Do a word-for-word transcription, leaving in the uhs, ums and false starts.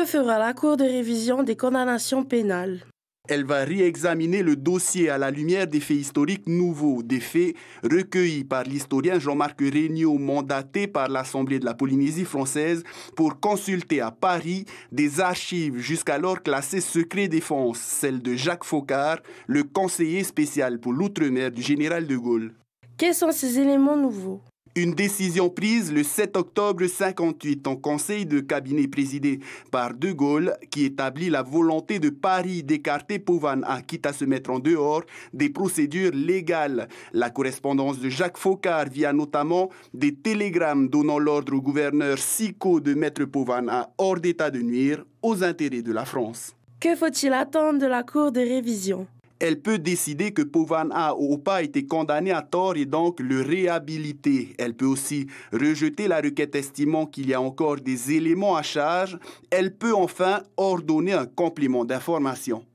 Que fera la Cour de révision des condamnations pénales? Elle va réexaminer le dossier à la lumière des faits historiques nouveaux, des faits recueillis par l'historien Jean-Marc Regnault, mandaté par l'Assemblée de la Polynésie française pour consulter à Paris des archives jusqu'alors classées secret défense, celles de Jacques Foccart, le conseiller spécial pour l'outre-mer du général de Gaulle. Quels sont ces éléments nouveaux? Une décision prise le sept octobre cinquante-huit en conseil de cabinet présidé par De Gaulle qui établit la volonté de Paris d'écarter Pauvan-A, quitte à se mettre en dehors des procédures légales. La correspondance de Jacques Foccart via notamment des télégrammes donnant l'ordre au gouverneur Sicot de mettre Pauvan-A hors d'état de nuire aux intérêts de la France. Que faut-il attendre de la Cour de révision? Elle peut décider que Pauvan-A ou pas a été condamné à tort et donc le réhabiliter. Elle peut aussi rejeter la requête estimant qu'il y a encore des éléments à charge. Elle peut enfin ordonner un complément d'information.